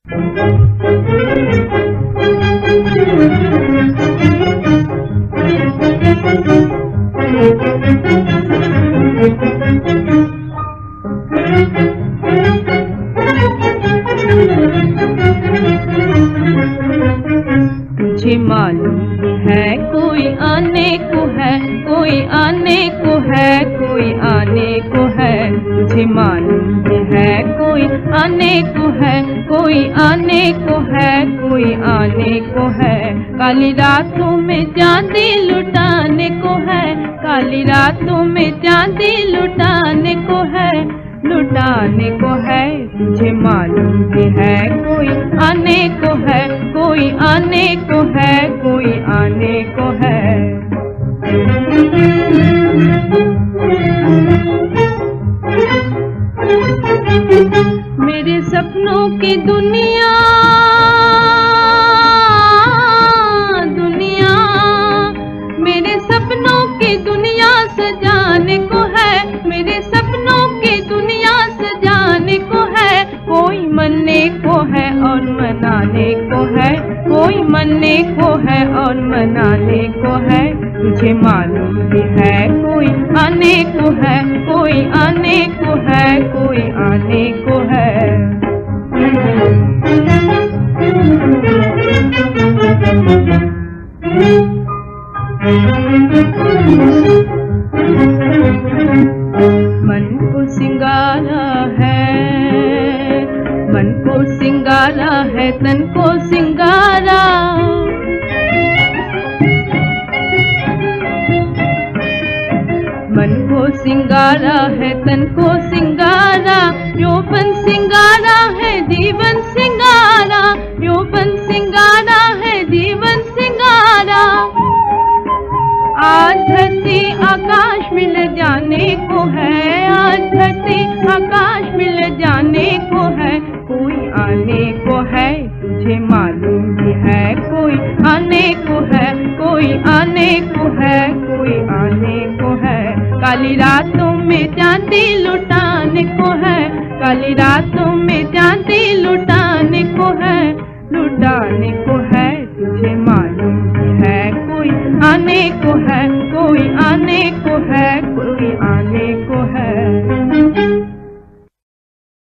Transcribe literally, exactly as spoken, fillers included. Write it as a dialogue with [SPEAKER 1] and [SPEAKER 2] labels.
[SPEAKER 1] तुझे मालूम है कोई आने को है, कोई आने को है, कोई आने को है। तुझे मालूम है कोई आने को है, कोई आने को है, कोई आने को है। काली रातों में चांदी लुटाने को है, काली रातों में चांदी लुटाने को है, लुटाने को है। तुझे मालूम भी है कोई आने को है, कोई आने को है, कोई आने को है। मेरे सपनों की दुनिया दुनिया मेरे सपनों की दुनिया सजाने को है, मेरे सपनों की दुनिया सजाने को है। कोई मनने को है और मनाने को है, कोई मनने को है और मनाने को है। तुझे मालूम भी है कोई आने को है, कोई आने को है, कोई आने को है। मन को सिंगारा है, मन को सिंगारा है, तन को सिंगारा। मन को सिंगारा है, तन को सिंगारा। यौवन सिंगारा है, जीवन सिंगारा। यौवन सिंगारा है, जीवन सिंगारा। आज धरती आकाश मिल जाने को है, आज धरती आकाश मिल जाने को है। कोई आने को है, तुझे मालूम भी है कोई आने को है, कोई आने को है, कोई आने को है। काली रातों में चांदी लुटाने को है, काली रातों में चांदी लुटाने को है, लुटाने को है।